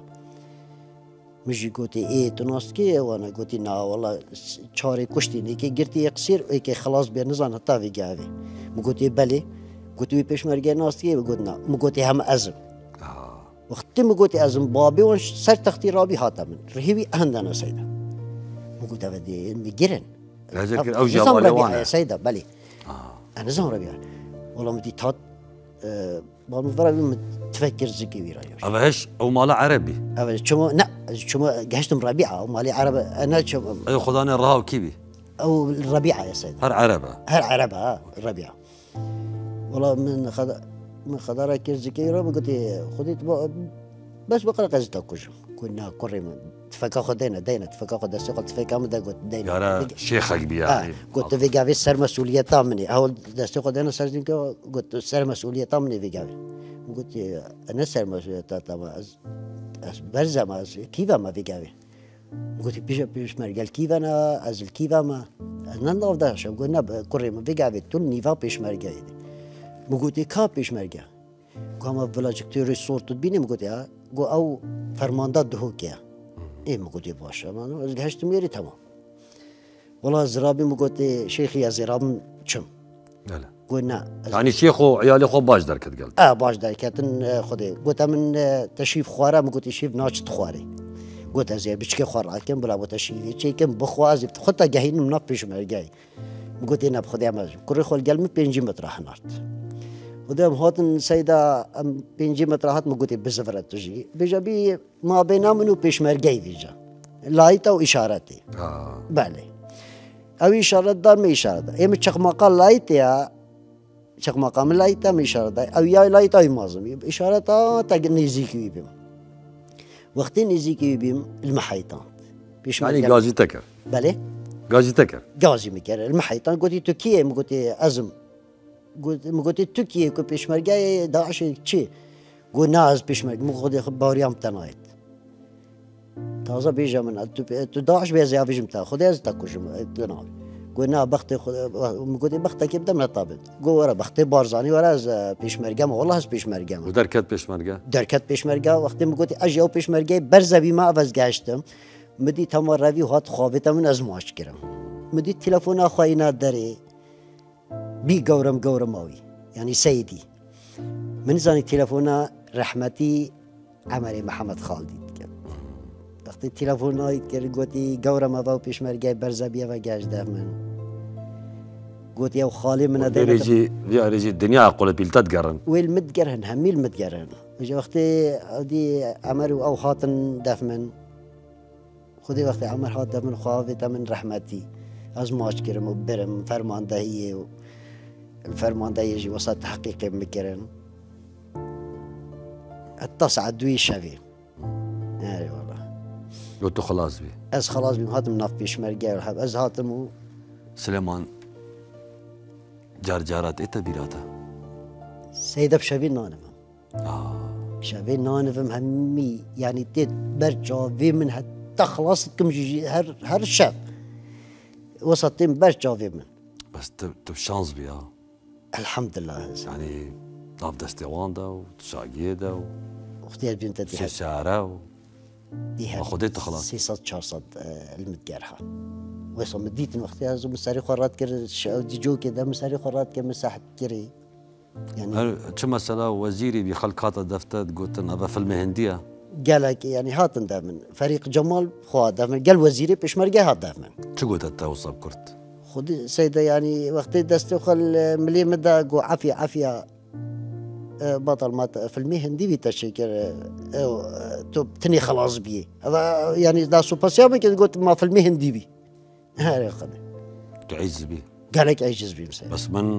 مجي قلتي ايه تناستكي وانا قلتي نا والله شاري كشتي نيكي قرتي يقصير ايكي خلاص بير نزان حتى في قاعدي مقلتي بلي قلتي بيش مرقه ناستكي قلنا مقلتي هم ازم اه وقت مقلتي ازم بابي وان سر تختي رابي هاتا من رهيبي عندنا سيده وقلت هذه مجرن هذاك او نظام جاب ربيعه يا سيده بلي اه انا نظام ربيعه والله مدي تحط أه بالمفرد تفكر زكي ويرايوش هذا ايش او مال عربي أبدا شو لا شو جهشتم ربيعه او مالي عرب انا شو اي خداني الرهاو كيبي او الربيعه يا سيدي هر عربه هر عربه ها الربيعه والله من خد من خضرا كيرزكي رب قلت خديت بس بقرا قزتا كوش كنا كريم تفكا خدينا دينا تفكا خد السوق تفكا مدا قلت دينا يا شيخك بي يعني قلت في قافي سر مسؤوليتها مني اول السوق دينا سر قلت سر مسؤوليتها مني في قافي قلت انا سر مسؤوليتها تمام برزه ما كيفا ما في قافي قلت بيش بيش مرجع كيف انا از الكيف ما انا نضاف داش قلنا كريم في قافي تون نيفا بيش مرجع قلت كاب بيش مرجع قام فلاج كتير صورت تبيني قلت يا قو او فرماندات دهوكيا ايه قلت باشا ما جهشت ميري تمام والله زرابي قلت شيخي يا زراب شم لا لا قلنا يعني شيخ وعيالي خو باش دركت قال اه باش دركت خدي قلت من تشيف خواره قلت شيف ناش تخواري قلت زي بشكي خوار كم بلا بتشيفي شي كم بخوازي خدت جاهين من بيش مرجعي قلت انا بخدي ما كوري خول قلم بينجي مطرح نارت ودام هاتن سيدا ام بينجي مطرحات مقولت بزفرت تجي بيجا بي ما بينا منو بيش مرجعي بيجا لايتا واشارتي اه بله او اشارات دار ما اشاره دار ام چخماقا لايتا چخماقا من لايتا ما اشاره دار او يا لايتا مازم اشارتا تاق نزيكي بيم وقت نزيكي بيم المحيطان بيش يعني غازي تكر بله غازي تكر غازي مكر المحيطان قلت تركيا قلت ازم قلت قلت تركيا كو بيشمرجاي داعش شي قلت ناز بيشمرج مو خدي باوريام تنايت تازه بيجا من تو داعش بيزي افيجم تا خدي از تاكوش تناوي قلنا بختي قلت بختك يبدا من الطابت قول ورا بختي بارزاني ورا از بيشمرجا والله از بيشمرجا ودركت بيشمرجا دركت بيشمرجا وقت ما قلت اجي او بيشمرجا برزه بما افز گشتم مدي تمام روي هات خوابته من از ماش كرم مدي تليفون خوينا دري بي قورم قورماوي يعني سيدي من زاني تليفونا رحمتي عمري محمد خالدي وقتی تلفن هایی که گویی گورم آوا پیش مرگای برزبیه و گشته من گویی او خالی من داره رجی یا رجی دنیا قول بیلتت قرن ویل متقرن همیل متقرن وجا وقتی عادی عمر او خاطن دفمن خودی وقتی عمر هات دفمن خواهد من رحمتی از ماش کرم و برم فرماندهی و الفرماندهی جی وسط تحقیق میکرن اتصع دوی شوی آره والله قلت خلاص بي از خلاص بيم هاتم ناف بيش مرجع والحب از هاتم سليمان جار جارات ايتا بيراتا سيدة بشافي نانفم اه شافي نانفم همي يعني تيت برجع في من حتى خلاص كم جي هر هر شاف وسطين برجع في من بس تب شانس بيها الحمد لله يعني ناف دستيواندا وتشاقيدا و اختيار بنت دي شعرها و دي خديتها خلاص ستمية أربعمية المتجرحة وصل مديت وقتها از مساري خرات كر دي جو كده مساري خرات كر مساحة كري يعني شو مسألة وزيري بخلقات دفتر قلت أنا فيلم هندية قال لك يعني هاتن دائما فريق جمال خو دائما قال وزيري بيشمرجي هات دائما شو قلت أنت وصاب كرت خد سيدة يعني وقت دستوخل ملي مدى قو عافية عافية بطل ما فيلمي هندي بيتشكر تني خلاص بيه هذا يعني دا سوباسيا كده قلت ما فيلمي هندي بي هاي خدي تعيز بيه قال لك عيجز بيه مثلا بس من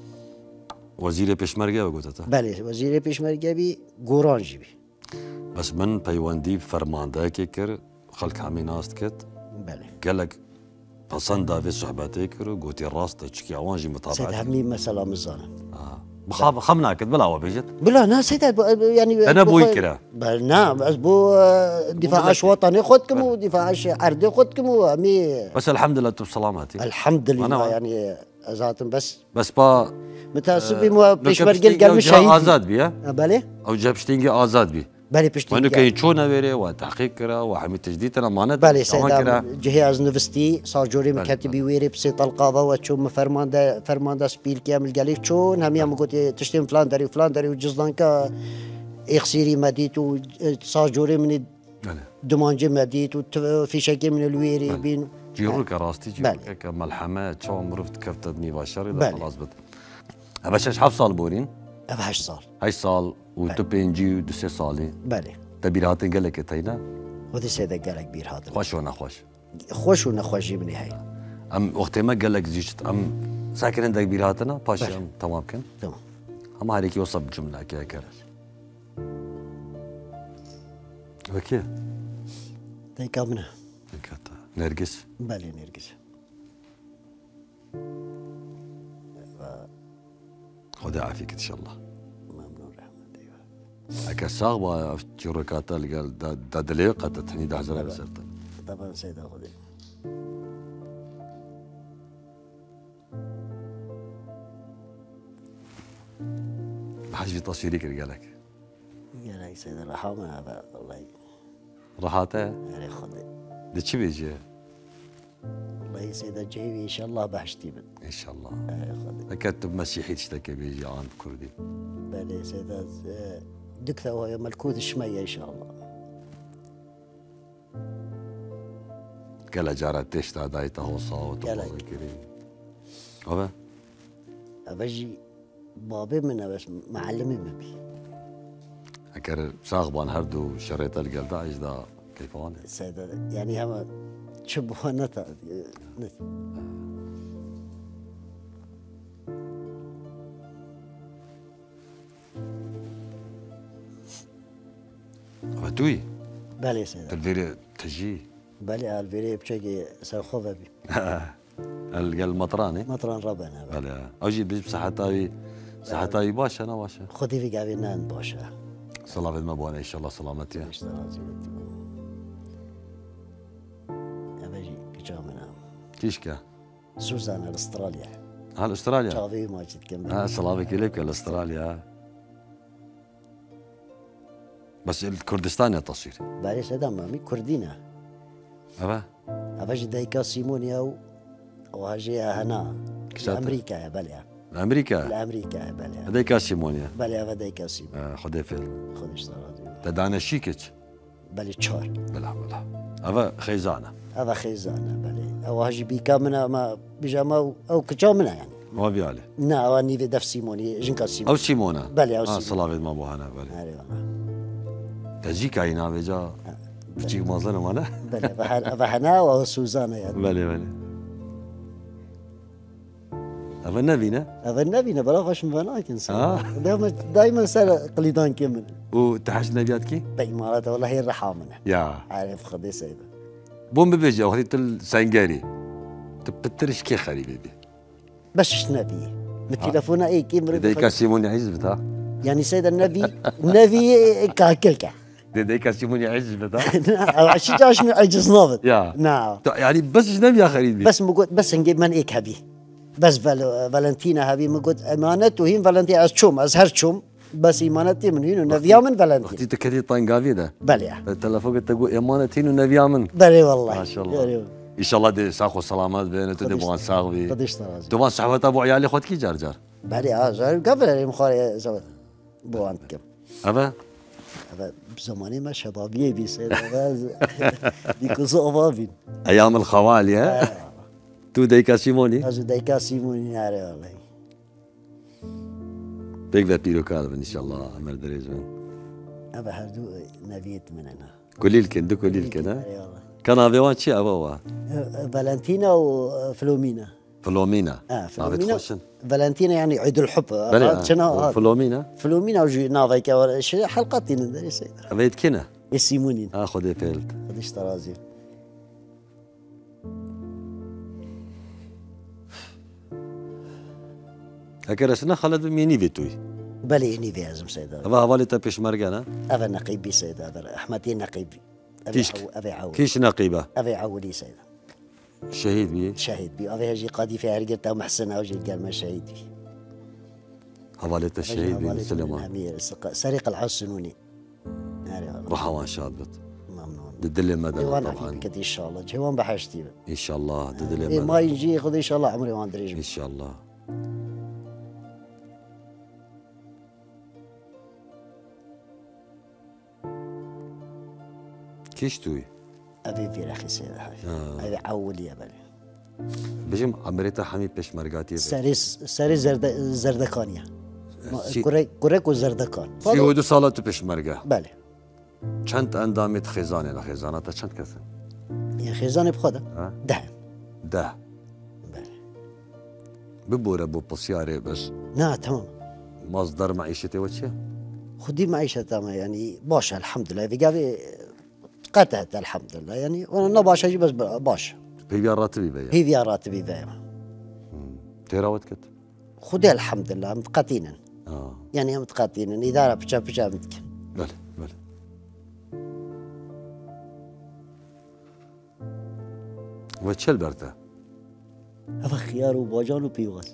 وزير بيشمرجة وقلت بله وزير بيشمرجة بي قورانجي بي بس من بيواندي فرمانده كيكر خلق عمي ناس كت بله قال لك فصندا في صحباتك قلت الراس تشكي عوانجي متابعة سيد همي مثلا مزانا اه بخاب خمنا كت بلا وبيجت بلا نا سيد يعني انا ابوي كده نعم بس بو دفاع وطني خدكم ودفاع عرضي خدكم وامي بس الحمد لله انتم بسلامتي الحمد لله يعني ذاتهم بس بس با متاسف مو بيشمرجل قال مش شهيد ازاد بيه بله او جابشتينجي ازاد بيه بله بيشتي وانه كاين تشونا بيري وتحقيق كرا وحمي تجديد انا مانت بله سيد جهاز نفستي صاجوري مكاتبي ويري بسي طلقه وتشوم فرماندا فرماندا سبيل كامل قال لك شون هم يوم قلت تشتم فلان دري فلان دري وجزدان كا اخسيري مديت وصاجوري من دمانجي مديت وفي شكل من الويري بين جيروك راستي بله. جيروك ملحمه شو مرفت كفتت ني باشر بله. اذا خلاص بت باش حف صال بورين أبا هشت صار هاي صال وتو بينجي ودو سي صالي بله تبيراتن قال لك تينا ودي سيدة قالك بير هذا خوش ولا خوش خوش ونخوش جيبني هاي ام وقت ما قال لك زيجت ام ساكن عندك بيراتنا باش بله. ام تمام كن تمام هم هذيك يوصل جمله كذا كذا اوكي ديكا منها كاتا نرجس بله نرجس خذ عافيك ان شاء الله ممنون رحمة أيوة. هكا صاغبه جوركاتا اللي قال دا دا دليقه تحني دا حجره بسرت طبعا سيدة خذي حاج في تصويرك اللي قال لك قالك سيدة رحمة أبا الله راحته يعني خذي دي شي بيجي والله سيدة جايبي إن شاء الله بحشتي بن ان شاء الله أي خذي كتب مسيحي تشتكي بيجي عن كردي بله سيدة دكتة وهي ملكوت الشمية إن شاء الله قال جارت تشتا دايتا هو صوت قال لك. وذكري أبا أبجي بابي منها بس معلمي مبي أكر صاغبان هردو شريط القلب دا إجدا كيف وانا سيدة يعني هم شبه نتا نت أبا توي بله سيدة تلفيري تجي بله الفيري بشكل سرخوف أبي القلب مطراني مطران ربنا بله. بلا أجي بيج صحتاي صحتاي باشا أنا باشا خذي في قابي نان باشا صلاة ما بوانا إن شاء الله سلامتي اشترازي أبجي كجامنا كيشكا سوزان الأستراليا هل أستراليا شافي ماجد كم اه سلامك لك الأستراليا بس الكردستان يا تصوير بله سيدة مامي كردينا أبا أبجي دايكا سيمونيا و وهجي هنا كشاتا. أمريكا يا بله أمريكا الأمريكا يا بله هذيك سيمونيا بله أبا دايكا سيمون آه خذي فيل خذ اشترازي تدانا شيكتش بله تشار بلا بلا أبا خيزانة هذا خيزانة بله أو هجي بيكا منا ما بيجاما أو, أو كجامنا يعني ما في عليه نا أو أني في دف سيموني جنكا سيمون أو سيمونا بله أو آه سيمون صلاة ما بوهنا بلا أيوة تجيك عينا بيجا بتجيك ما ظلم أنا بله أبا أبا هنا أو سوزانا يعني بلا بلا أبا نبينا هذا النبي نبلا خوش مباناك إنسان آه. دائما دائما سر قليدان كمل وتحش نبياتك بإمارات والله هي الرحامنة يا عارف خدي سيدة بوم بيجي أخذي تل سانجاري تبترش كي خريبي بي بس نبي من تلفونا أي كيم ديكا سيموني عز بتا يعني سيدة النبي النبي كاكلكا ديكا سيموني عز بتا أو عشي جاش من عجز نافذ يا نعم يعني بس نبي يا خريبي بس مقول بس نجيب من إيك هبي بس فال فالنتينا هبي مقول أمانته هين فالنتينا از شوم از هر شوم بس إيمانتي من هنا نبيا من فالنتينا وقتي تكتي طنقافي ده بلى التلفون تقول إمانتين ونبيا من بلى والله ما شاء الله ان شاء الله دي ساخو سلامات بين تو دي بوان ساغبي قديش ترازي دوان صحبه ابو عيالي خد كي جار جار بلى اه زار قبل مخاري زود بو عندكم ابا هذا بزماني ما شبابيه بيصير هذا بيكون صعبابين ايام الخوالي ها تو ديكا سيموني ازو دايكا سيموني ناري والله تقدر تيرو كاذب ان شاء الله عمل دريجون ابا هردو نبيت من انا كليل كن دو كليل كن ها اي والله كان افيوان شي ابوا فالنتينا وفلومينا فلومينا اه فلومينا فلومينا فالنتينا يعني عيد الحب بلى شنو فلومينا فلومينا وجي نافيكا ولا شي حلقتي ندري سيد ابيت كنا يسيمونين اخذ فيلد قديش ترازي هكذا سنة خلد ميني فيتوي بلي اني في ازم سيد ابا هوالي تبيش مرقنا ابا نقيبي سيد ابا احمدي نقيبي كيش ابي عول كيش نقيبه ابي عولي سيد شهيد بيه شهيد بي ابي هجي قاضي في هرقت او محسن او جي قال ما شهيد بي هوالي الشهيد بيه هوالي سليمان الامير سريق العاصنوني رحوان شادبت ممنون ددلي مدى جوان طبعا عفيف كده ان شاء الله جوان بحاجتي ان شاء الله ددلي إيه ما مدى يجي خذ ان شاء الله عمري ما ادري ان شاء الله كيش توي ابي في رخي سيد هاي ابي عولي ابي بجم عمريتا حميد بشمرقاتي ساري ساري زرد زردكانيا كوريك كوريك وزردكان في هدو صالات بشمرقه بله چند اندامت خزانه لخزانه تا چند کسن يا خزانه بخدا ده ده بله ببوره بو بسياري بس نا تمام مصدر معيشتي وشي خدي معيشة تمام يعني باشا الحمد لله في قابي قطعت الحمد لله يعني وانا باش اجي بس باش هي بيا راتبي بيا هي فيها راتبي فيها تيراوت كت خدي الحمد لله متقاتينا اه يعني متقاتينا إدارة بشا بشا متكن بله بله وتشل برتا أفا خيار وباجان وبيوغس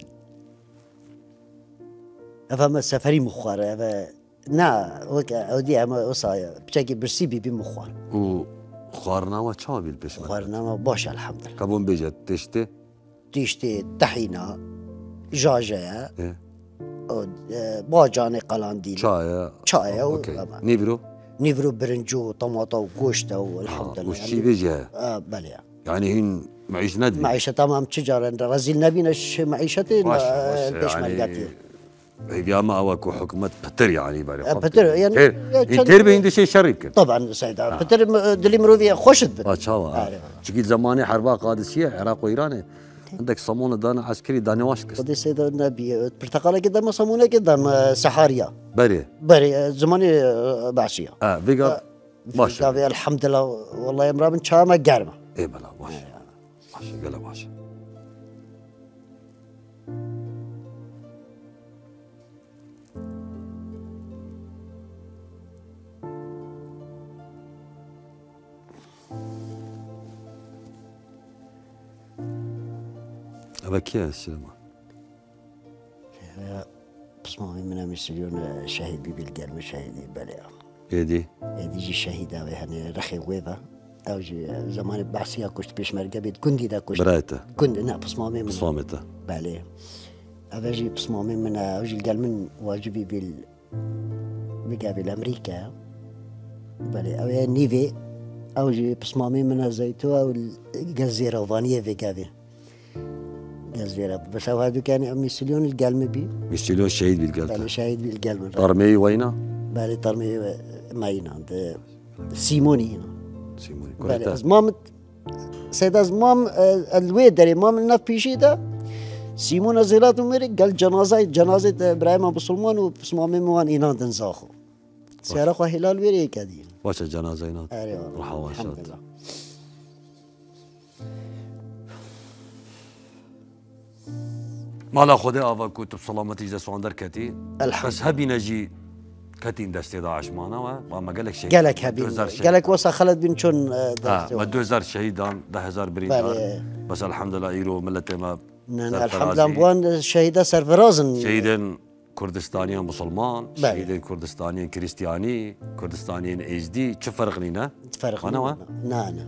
أفا ما سفري مخوار أفا نا وكا أودي أما وصايا بشاكي برسيبي بمخوار و خوارنا و چاوی البش خوارنا ما باش الحمد لله كابون بيجت تشتي تيشتي طحينة جاجة ايه باجان قلانديل شاي شاي اوكي نيفرو نيفرو برنجو طماطة وكوشتا والحمد لله وشي بيجي اه بلى يعني هين معيش ندبي معيشة تمام تجارة رزيل نبينش معيشتي البيش مرقاتي هي بياما اوك حكومة بتر يعني بالي بتر يعني بتر بين شيء شريك طبعا سيدا بتر دلي مروفيا خوشت بت اه شاوا شكيت زماني حربا قادسية عراق وايران عندك صمونة دانا عسكري دانا واش كست قدي سيدا النبي برتقالة قدام صمونة قدام سحاريا بري بري زماني بعشية اه فيجا ماشي الحمد لله والله امرأة من شامة قارمة ايه بلا ماشي ماشي قال ماشي أبا كيا السلامة بسمعي من مسليون شهيد بيبي القلب شهيدي بلي ايدي ايدي جي شهيدة يعني رخي ويفا او جي زمان بعسيا كشت بيش مرقة بيت كندي دا كشت برايته كندي نا بسمعي من بصامته بلي أجي بسمعي من أجي القلب من واجبي بال بقابل أمريكا بلي أو يعني نيفي أو جي بسمعي من زيتو أو الجزيرة وفانية في قابل جزيرة بس هو هذا كان ميسليون القلم بي ميسليون شهيد بالقلب بالي شهيد بالقلم طرمي وينا بالي طرمي ماينا عند سيموني هنا سيموني بالي أزمام سيد أزمام الويدري مام النف بيشي ده سيمون زيلات ومري قال جنازة جنازة إبراهيم أبو سلمان وبسمامي موان إينان دنزاخو سيارة خو هلال ويري كدين واش الجنازة إينان أيوة رحوا الحمد لله مالا خدا آوا كنت بسلامتي جدا سواندر كتي الحمد بس هبي نجي كتين دستي داعش معنا وما قالك شيء قالك هبي قالك وصل خالد بن شون اه ما دو هزار شهيدان ده هزار بريدار بس الحمد لله ايرو ملتي ما الحمد لله بوان شهيدة سرفرازن شهيدين كردستانيين مسلمان شهيدين كردستانيين كريستياني كردستانيين ايش دي شو فرق لينا؟ فرق انا نعم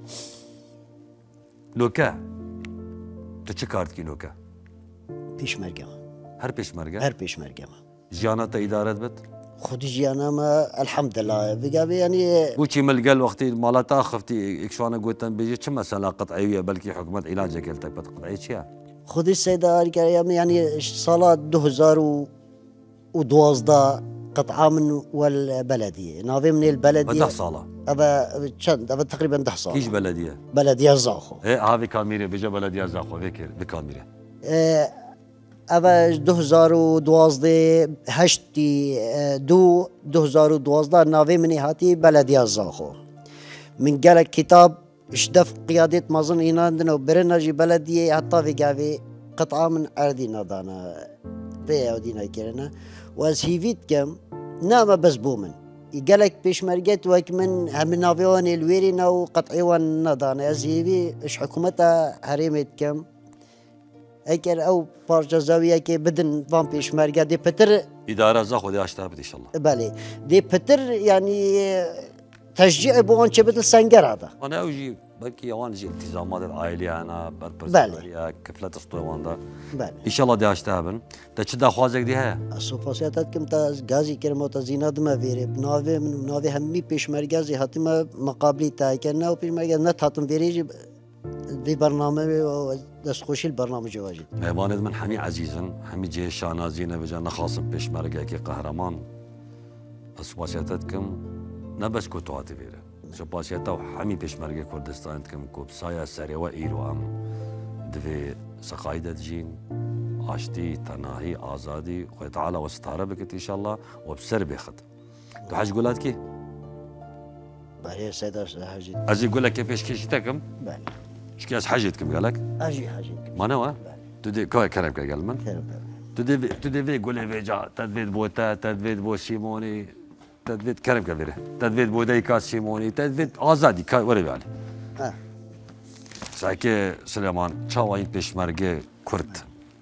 لوكا تشكارت كي لوكا پیش مرگم هر پیش مرگم هر پیش مرگم جانا تا ادارت بت خودی جانا ما الحمد لله بقى يعني وشي ملقال وقتي مالتا خفتي اكشوانا قلتن بيجي كم مسألة قطعية بلكي حكومة علاجك قلتك بتقطعي شيء خودي السيدة يعني صلاة دو هزار ودوازده قطعة من والبلدية ناظم من البلدية ده صالة أبا شند أبا تقريبا ده صالة كيش بلدية بلدية زاخو ايه هذه كاميرا بيجي بلدية زاخو فكر بكاميرا اه أبا دو هزار ودوازده هشتي دو دو هزار ودوازده ناظم من هاتي بلدية زاخو من قالك كتاب اشدف قيادة مازن إيناندنا وبرناجي بلدية حتى في قافي قطعة من أرضنا دانا بيا ودينا كيرنا وازهيفيت كم نام بس بومن يقالك بيش مرقت وك من هم نافيوان الويرينا وقطعيوان ندانا ازهيفي اش حكومتها هريمت كم اكر او بارجا زاوية كي بدن فان بيش مرقت دي بتر إدارة زاخو دي اشتابت إن شاء الله بالي دي بتر يعني تشجيع بوان شبت السنجر هذا أنا أوجي بلكي اوان جي التزامات العائليه انا بله كفله اسطوان ده بله ان شاء الله دي اشتابن تشدا خوازك دي هي السوپاسیاتات کم تا گازی کرم و تا زیناد ما ویره ناوی من ناوی همی پیشمرگزی حتی ما مقابلی تا کنه و پیشمرگز نه تاتم ویری في برنامج دست خوشی البرنامج واجد مهماند من حمي عزيزا حمي جيش شانازينا بجانا خاصم بيشمرقة كي قهرمان اسواسياتكم نبس كوتواتي فيرا سوباسياتا وحمي بيشمرقة كردستان تكم كوبسايا سريوا ايرو ام دفي سقايدة جين عاشتي تناهي آزادي وخي تعالى واستعرى بكت ان شاء الله وبسر بيخد تو حاج قولات كي؟ بله سيدة حاجت ازي يقول لك كيفاش كيشتكم؟ بله شكياس حاجتكم قال لك؟ اجي حاجتكم ما نوا؟ تدي كوي كلام قال من؟ كلام تدي تدي في قول لي جا تدفيد بوتا تدفيد بو سيموني تدفيد كلام كبيره تدفيد بو دايكا سيموني تدفيد آزادي كا وري بالي اه ساكي سليمان تشاوين بيشمرقة كرد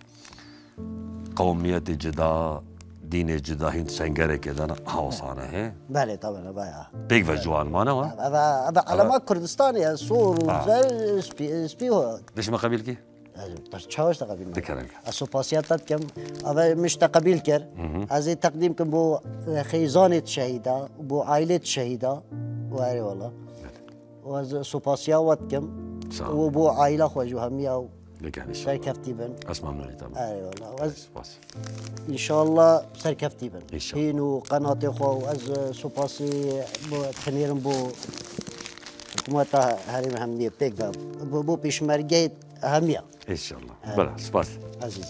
قومية جدا دين جدا هند سنجرة كذا هاوصانة هي بله طبعا بله بيك فجوان ما نوا؟ أبا أبا علامات كردستانية صور وزي سبي سبيو ليش ما قبيلكي؟ تشاوش تقبيل تكلم السوباسياتات كم أبا مش تقبيل كر هذه تقديم كم بو خيزانة شهيدة وبو عائلة شهيدة واري والله وهذا سوباسيات كم وبو عائلة خوجو همية لك يعني سر كفتي بن اسمع مني طبعا اي والله وز بس ان شاء الله سر كفتي بن إن شاء الله. هينو قناتي خو از سوباسي بو تنيرم بو حكومة هرم همية بيك بو بو بيشمرجيت همية ان شاء الله بلا سباس عزيزي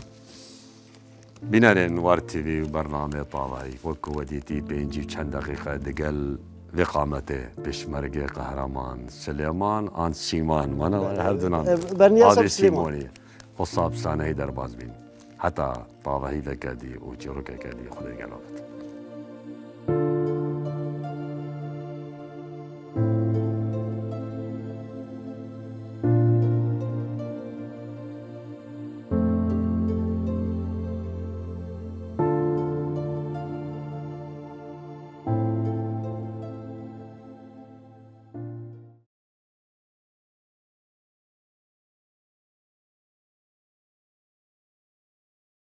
بنارين وار تي في برنامج طاوعي وكو وديتي بينجي كم دقيقة دقل بقامته بيشمرقة قهرمان سليمان آن سيمان مانا هردنان برنيا هذه سليمان سيموني وصاب سانه درباز بين حتى طاوعي ذكادي وجروك كادي خذي قلبت